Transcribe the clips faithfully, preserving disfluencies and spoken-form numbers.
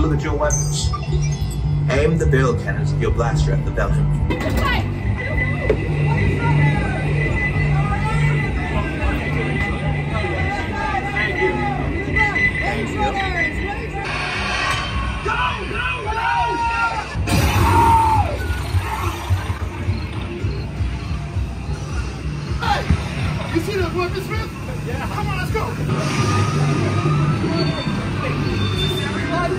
look at your weapons. Aim the barrel cannons of your blaster at the Belgian. You see that weapon, Smith? Yeah. Come on, let's go. Everybody?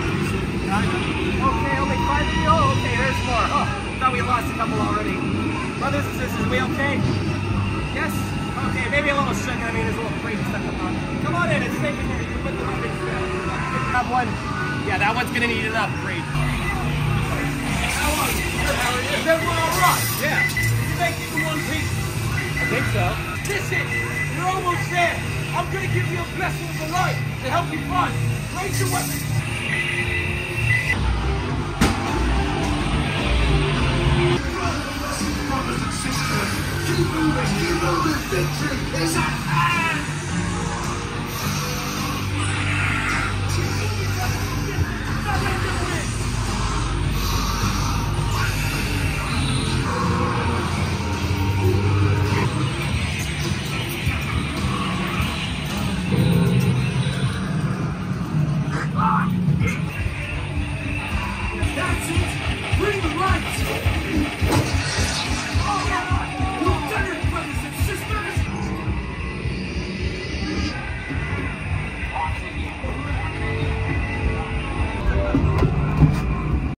Okay, only five of you? Oh, okay, there's more. Oh, thought we lost a couple already. Brothers and sisters, we okay? Yes? Okay, maybe a little shook. I mean, there's a little crazy stuff going on. Come on in, it's safe in here. You can put the weapons down. Have one. Yeah, that one's gonna need an upgrade. How are you? Good, how are you? Is everyone all right? Yeah. Did you make it in one piece? I think so. Listen, you're almost there. I'm gonna give you a blessing of the light to help you find. Raise your weapons.